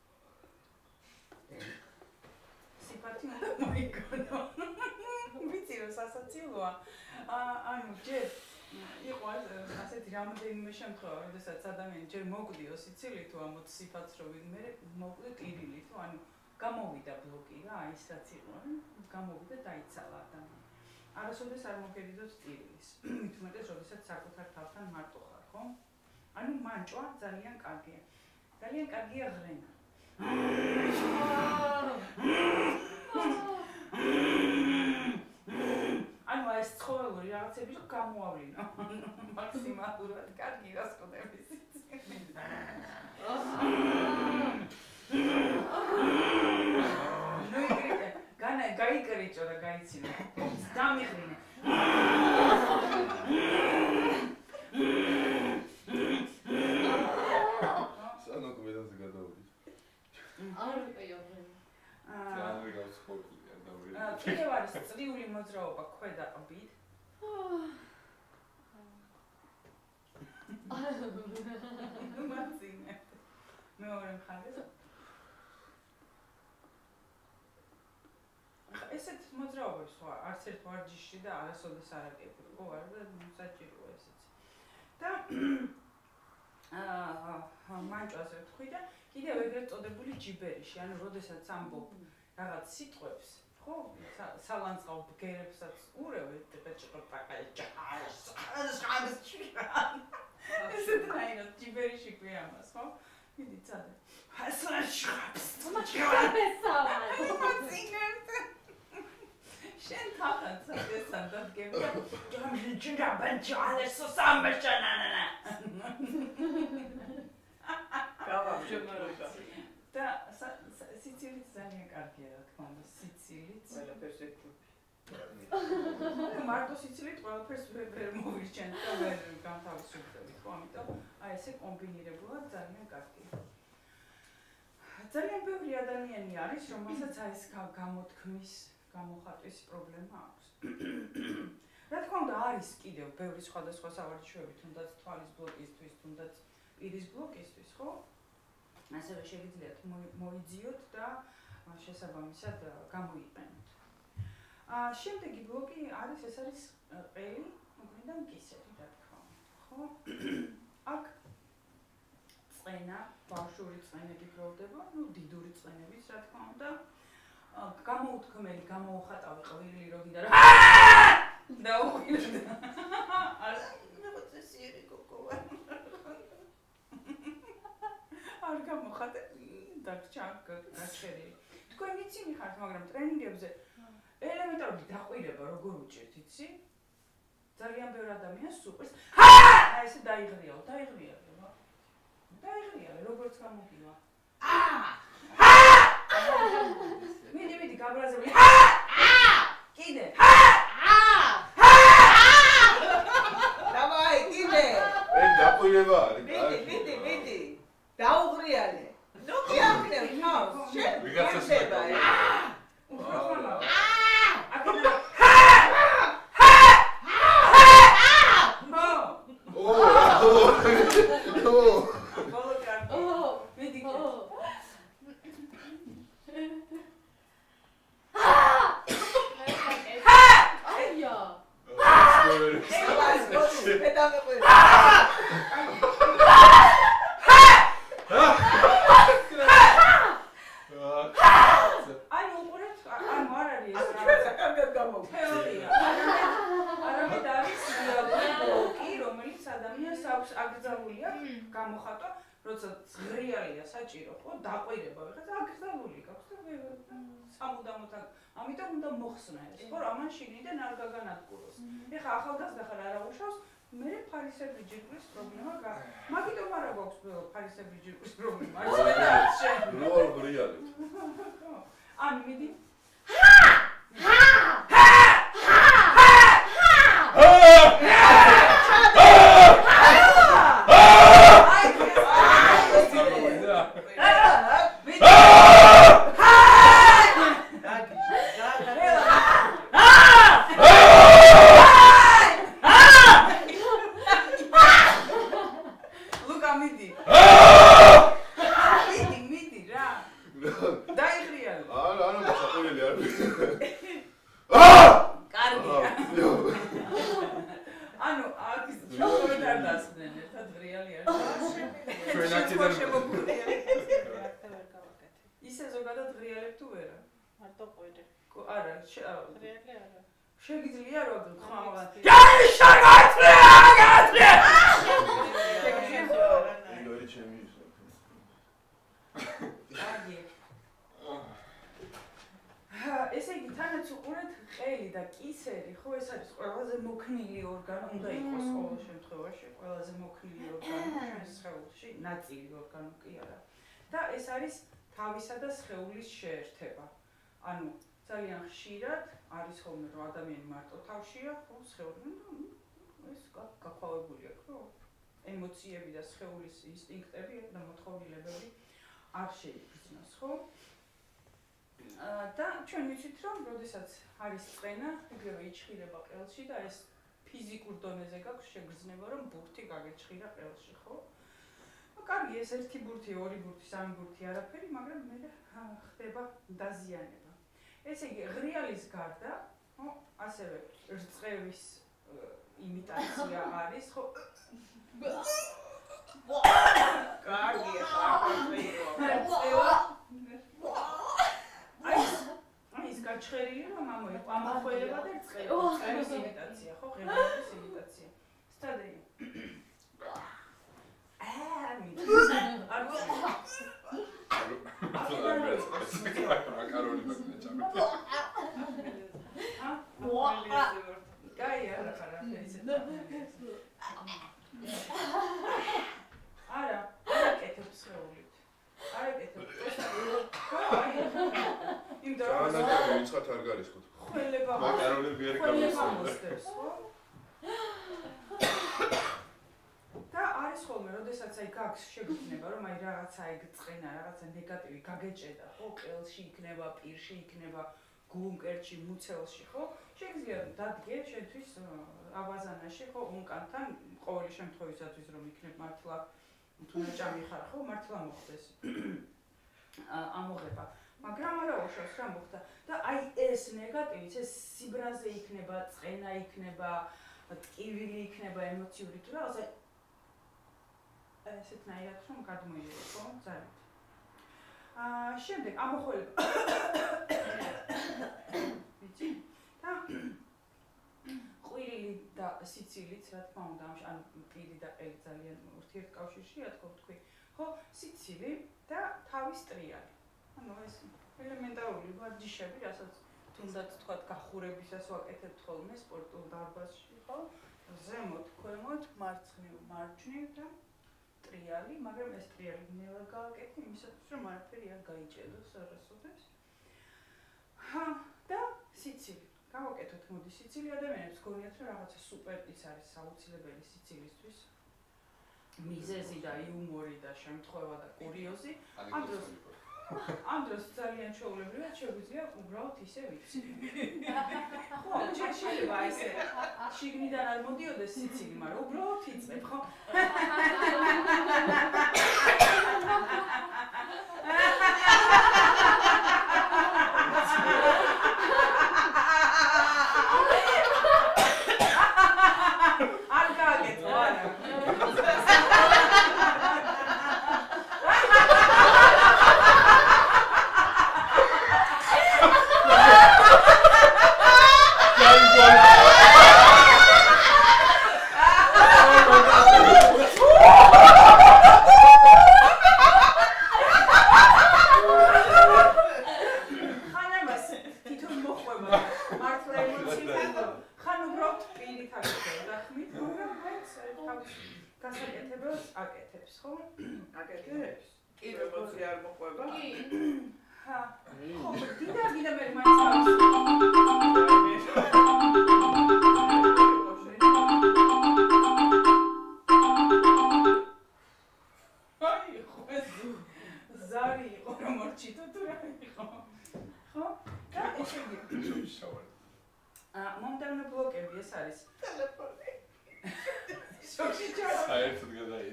სიფათი უნდა მოიგონო. ვიცი რომ სასაცილოა. ანუ ჯერ იყო ასეთი რამდენიმე შემთხვევა, როდესაც ადამიანი ჯერ მოკვდიო სიცილით თუ ამ 20 სიფათს რო მე მოკვდი ტირილით, ანუ გამოვიდა ბლოკი რა, აი ეს რაც იყო, გამოვიდა დაიცალა ადამიანი. არასოდეს არ მოგერიდოთ ტირილის. მით უმეტეს, როდესაც საკუთარ თავთან მარტო ხარ, ხო? ანუ მანჭვა ძალიან კარგია. ძალიან კარგია ღრენა. ანუ ეს ცხოველური რაღაცები რომ გამოავლინო. მაქსიმალურად კარგი რასკონების. ნუ იგრიკე, გაიკრიჭო და გაიცინო. დამიღრინე. სანო კუბედაზე გადავიდეთ. არ ვიყიობენ. ძალიან გავსხობილი ადამიანი. კიდევ არის წრიული მოძრაობა ქვედა ყბით. ნუ მაცინე. მეორე მხარეს. ესეთ მოძრაობებს ხო არც ერთ ვარჯიშში და არასოდეს არ აკეთებ, ხო, არა საჭიროა ესეც. და მანჭვაზე ვთქვი და კიდევ ეგრეთ წოდებული ჯიბერიში, ანუ როდესაც ამბობ რაღაც სიტყვებს, ხო, სალანძღავ ბგერებსაც ურევ ესეთ რაინად ჯიბერიში ქვია მას, ხო? მიდი წადე. ასლა შხაპს. შენ თავად ესან დაგები და ჯამჯი ბანჯალეს სამაშანანა. გავაბჟემარება. და სიცილიც ძალიან კარგია, რა თქმა უნდა, სიცილიც. ყველაფერს ეკუთვნის. მარტო სიცილით ყველაფერს ვერ მოვირჩენ და ვერ გამთავისუფლდებით, ხო, ამიტომ აი ესე კომბინირებულად ძალიან კარგია. ძალიან ბევრი ადამიანი არის, რომელსაც აი ეს გამოთქმის, გამოხატვის პრობლემა აქვს. რა თქმა უნდა, არის კიდევ ბევრი სხვადასხვა სავარჯიშოები, თუნდაც თვალის ბლოკისთვის, თუნდაც პირის ბლოკისთვის, ხო? ასევე შეგიძლიათ მოიძიოთ და შესაბამისად გამოიყენოთ. შემდეგი ბლოკი არის, ეს არის ყელი, უგრიდან კისერი, რა თქმა უნდა, ხო? აქ წენა, ბავშვური წენები გროვდება, ну, დიდური წენებიც, რა თქმა უნდა. გამოუთქმელი, გამოუხატავი ყვირილი როდი და რა დაუყირდა. არა, ნებოწესიერი გოგოა. არ გამოხატე, დაგჭა გაჩერილი. თქვენ იცი ხართ, მაგრამ ტრენინგებზე ელემენტარული დაყვირება როგორ უჭერთ, იცი? ძალიან ბევრი ადამიანს უყვირს. აი ესე დაიღრიალო, დაიღრიალე, როგორც გამოგივა. მიდი, გაბრაზებული. კიდე. დავაი, კიდე. ეგ დაყვირება არის. მიდი. დაუღრიალე. ნუ გიახნევ თავს. შენ ვიღაცასება. ეხა ახალგაზრდა ხარ არა უშავს, მე ფარისებრი ჯირკვლის პრობლემა გაქვს. მაგიტომ არა გვაქვს ფარისებრი ჯირკვლის პრობლემა. არის შენ. ნუ გრიალი. ანუ მიდი. შეგიძლია რომ ხმამა. ჯარი შეგაწია! ეგ ჩემი ისე. ესე იგი თანაც უყურეთ ყელი და კისერი, ხო ეს არის ყველაზე მოქნილი ორგანო, უნდა იყოს ყოველ შემთხვევაში ყველაზე მოქნილი ორგანო ჩვენს სხეულში, ნაწილი ორგანო კი არა. და ეს არის თავისა და სხეულის შეერთება. ანუ ძალიან ხშირად არის ხოლმე რომ ადამიანი მარტო თავშია, ხო, სხეული ეს გახავებულია, ხო? ემოციები და სხეულის ინსტინქტები და მოთხოვნილებები არ შეიგრძნოს, ხო? და ჩვენ ვიცით რომ როდესაც არის წენა, ეგრევე იჩხირება ყელში და ეს ფიზიკურ დონეზე გაქვს შეგრძნება რომ ბურთი გაგეჩხირა ყელში, ხო? კარგი, ეს ერთი ბურთი, ორი ბურთი, სამი ბურთი არაფერი, მაგრამ მე ხდება დაზიანება. ესე იგი, ღრიალის გარდა, ხო, ასევე რწყევის იმიტაცია არის, ხო? კარგია, ხარბეიო. აი ის გაჩხერილი რომ ამოხველება და რწყევის იმიტაცია, ხო? ღრიალის იმიტაცია. სტადია. მაკარონი მაგნეჭამე. გაია რა ხარა ესე. არა, აკეთებს შეულით. აკეთებს. იმიტომ რომ ვიწყათ არ გარისხოთ. ხველება მაკარონები არ გამოსწევს. ხო? და არის ხოლმე, როდესაც აი გაქვს შეგრძნება, რომ აი რაღაცა ეგ წენა, რაღაცა ნეგატივი გაგეჭედა, ხო, ყელში იქნება, პირში იქნება, გულმკერდში, მუცელში, ხო? შეგიძლია დადგე შენთვის აბაზანაში, ხო, უნკანთან, ყოველი შემთხვევისათვის რომ იქნებ მართლა თუნაჭამი ხარ, ხო, მართლა მოხდეს ამოღება. მაგრამ არა უშავს რა მოხდა და აი ეს ნეგატივიც, ეს სიბრაზე იქნება, წენა იქნება, ტკივილი იქნება, ემოციური თუ რაღაცა ესეთნაირად რომ გადმოიდეს, ხო, ძალიან. შემდეგ ამოხველება. ვიცი? და ყვირილი და სიცილიც, რა თქმა უნდა, ანუ პირი და ყელი ძალიან ურთიერთკავშირშია, თქო ვთქვი. ხო, სიცილი და თავის ტრიალი. ანუ ეს ელემენტარული ვარჯიშები, რასაც თუნდაც თქვა გახურებისას ვაკეთებთ ხოლმე სპორტულ დარბაზში, ხო? ზემოთ, ქვემოთ, მარცხნივ, მარჯვნივ და ტრიალი, მაგრამ ეს ტრიალი ნელა გააკეთე იმისათვის, რომ არაფერი არ გაიჭედოს არასოდეს. და სიცილი. გავაკეთოთ მოდი სიცილი ადამიანებს გონიათ რომ რაღაცა სუპერტიც არის საუცილებელი სიცილისთვის. მიზეზი და იუმორი და შემთხვევა და კურიოზი. ამ დროს ძალიან ჩვეულებრივად შეგვიძლია უბრალოდ ისე ვიცი. ხო, შეიძლება ისე შიგნიდან არ მოდიოდეს სიცილი, მაგრამ უბრალოდ იწებ, ხო? არ გააკეთო, არა. მომდევნო ბლოკები ეს არის ტელეფონი. საერთოდ გადაიდი.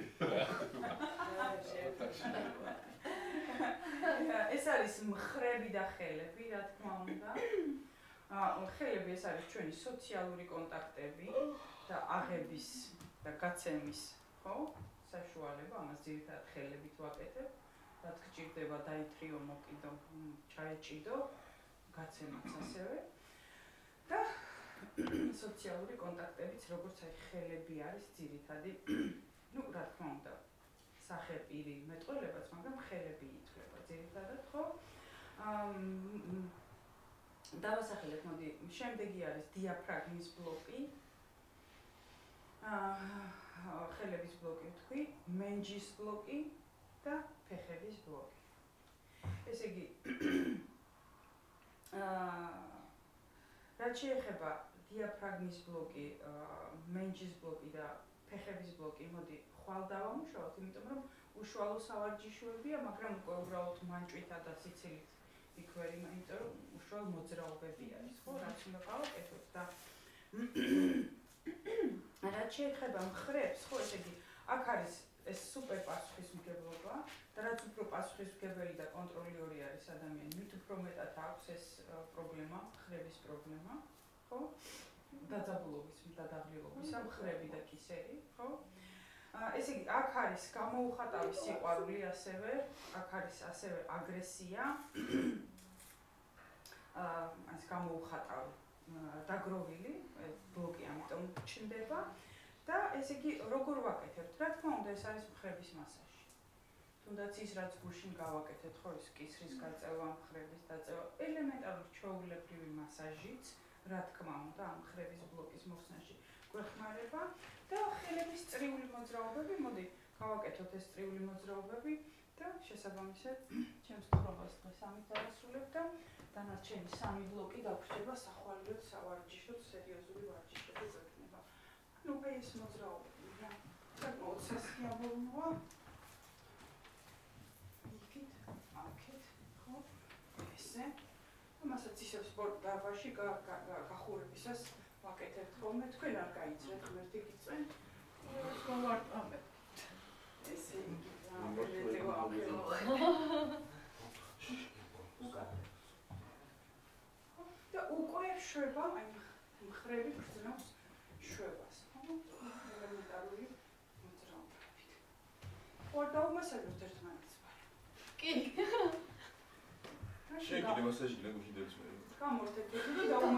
ეს არის მხრები და ხელები, რა თქმა უნდა. ხელები ეს არის ჩვენი სოციალური კონტაქტები და აღების და გაცემის, ხო? საშუალება, ამას ძირითადად ხელებით ვაკეთებ. რაც გჭირდება დაითრიო, მოკიდო, ჩაეჭიდო, გაცემაც ასევე. და სოციალური კონტაქტებიც, როგორც აი ხელები არის ძირითადი, ну, რა თქმა უნდა, სახე-პირი მეტყველებაც, მაგრამ ხელები ითვლება ძირითადად, ხო? დავასახელებ, მოდი, შემდეგი არის დიაფრაგმის ბლოკი. ხელების ბლოკი ვთქვი, მენჯის ბლოკი და ფეხების ბლოკი. ესე იგი, რაც შეეხება დიაფრაგმის ბლოკი, მენჯის ბლოკი და ფეხების ბლოკი, მოდი ხვალ დავამუშავოთ, იმიტომ რომ უშუალო სავარჯიშოებია, მაგრამ უკვე უბრალოდ მანჭვითა და სიცილით იქვეриმა, იმიტომ რომ უშუალო მოძრაობები არის, ხო, რაც უნდა გავაკეთოთ და რაც შეეხება მხრებს, ხო, ესე იგი, აქ არის ეს სუპერ პასუხისმგებლობა და რაც უფრო პასუხისმგებელი და კონტროლიური არის ადამიანი, მით უფრო მეტად აქვს ეს პრობლემა, ხრების პრობლემა, ხო? დაძაბულობის, დადაღლილობის, ხრები და კისერი, ხო? ესე იგი, აქ არის გამოუხატავი სიყვარული ასევე, აქ არის ასევე აგრესია, ეს გამოუხატავი დაგროვილი ბლოკი ამიტომ ჩნდება და ესე იგი როგორ ვაკეთებთ? რა თქმა უნდა, ეს არის მხრების მასაჟი. თუნდაც ის რაც გუშინ გავაკეთეთ, ხო, ის კისრის გაწევა, მხრების დაწევა, ელემენტარული ჩვეულებრივი მასაჟიც, რა თქმა უნდა, ამ მხრების ბლოკის მოხსნაში გვეხმარება და ხელების წრიული მოძრაობები, მოდი გავაკეთოთ ეს წრიული მოძრაობები და შესაბამისად ჩემს თხრობას დღეს ამით დავასრულებ და დანარჩენი 3 ბლოკი დაგვრჩება სახვალიოდ სავარჯიშოდ სერიოზული ვარჯიშები გვექნება. Ну, ეს მოძრაობები, რა. საკმაოდ სასიამოვნოა. იქით, აქეთ, ხო? ესე. მასაც ისევ სპორტ დარბაზში გახურებისას ვაკეთებთ ხოლმე, თქვენ არ გაიცრეთ ღმერთი გიწვენ. ეს გავარტყამებ. ესე იგი, რა, და უკვე შვება, აი მხრები გრძნობს შვებას, ხო? ელემენტარული მოძრაობებით. ორ დაუმასაჟოთ ერთმანეთს. კი. შენ კიდე მასაჟი გაგუხიდებს მე. გამორთეთ და